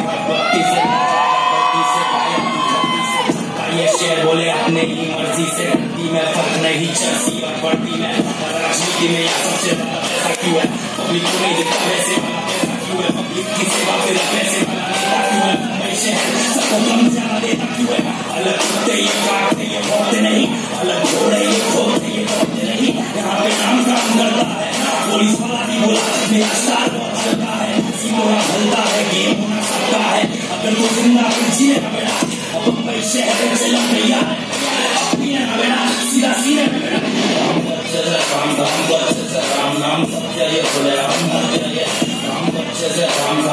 बोले अपने की मर्जी से धरती में फर्क नहीं चर्सी और बढ़ती में राजनीति में या सबसे बड़ा पैसा क्यों है पब्लिक को नहीं दिखता वैसे वाला पैसा क्यों है पब्लिक की सेवा फिर पैसे वाला नेता क्यों है पैसे सबको कम ज्यादा देता क्यों है अलग कुत्ते ये काटते ये भोगते नहीं अलग घोड़े ये खोलते ये दौड़ते नहीं यहाँ पे नाम काम करता है पुलिस वाला भी बोला मेरा स्टार बहुत चलता है सीधा भलता है गेम होना सकता है अगर तो जिंदा जिए ना बेटा बम्बई शहर से लग गया बेटा सीधा सीने राम नाम सत्य ये बोले राम राम